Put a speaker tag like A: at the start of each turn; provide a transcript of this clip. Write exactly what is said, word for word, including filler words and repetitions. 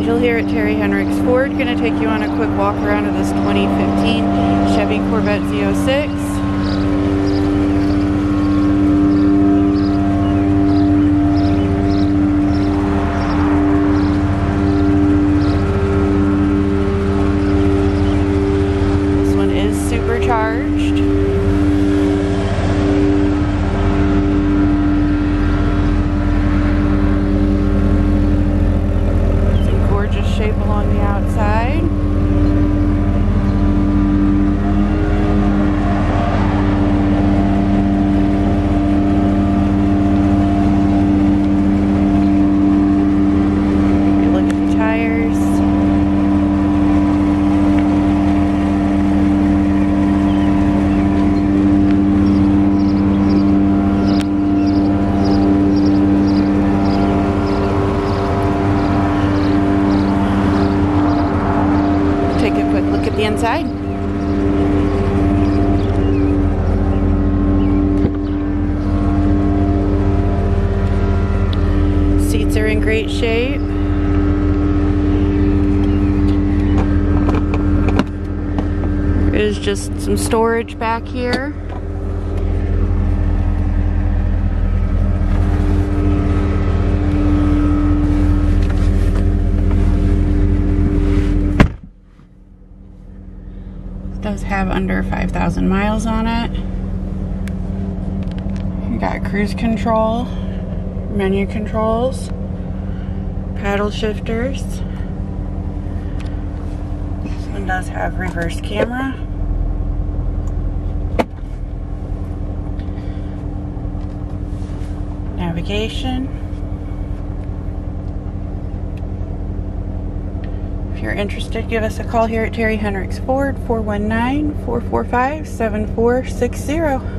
A: Rachel here at Terry Henricks Ford. Going to take you on a quick walk around of this twenty fifteen Chevy Corvette Z oh six. This one is supercharged. Shape along the outside. You look at the tires. Take a quick look at the inside. Seats are in great shape. There is just some storage back here. Does have under five thousand miles on it. You got cruise control, menu controls, paddle shifters. This one does have reverse camera. Navigation. If you're interested, give us a call here at Terry Henricks Ford, four one nine, four four five, seven four six zero.